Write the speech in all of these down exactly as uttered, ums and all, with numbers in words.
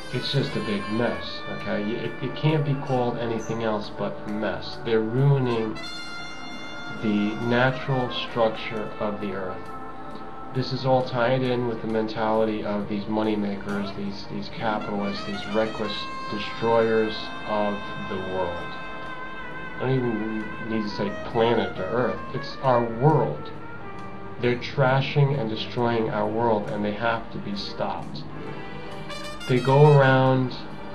it's just a big mess, okay? It, it can't be called anything else but a mess. They're ruining the natural structure of the earth. This is all tied in with the mentality of these money makers, these, these capitalists, these reckless destroyers of the world. I don't even need to say planet or earth. It's our world. They're trashing and destroying our world, and they have to be stopped. They go around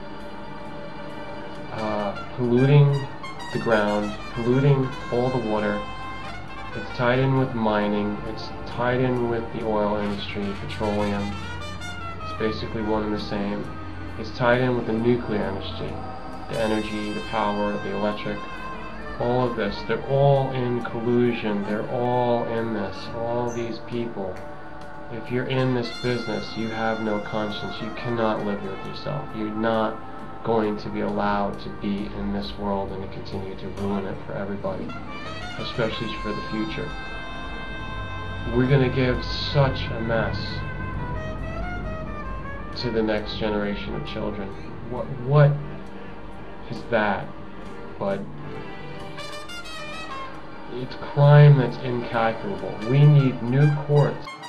uh, polluting the ground, polluting all the water. It's tied in with mining. It's tied in with the oil industry, petroleum. It's basically one and the same. It's tied in with the nuclear industry, the energy, the power, the electric. All of this, they're all in collusion. They're all in this. All these people. If you're in this business, you have no conscience. You cannot live with yourself. You're not going to be allowed to be in this world and to continue to ruin it for everybody, especially for the future. We're going to give such a mess to the next generation of children. What, what is that but it's crime that's incalculable. We need new courts.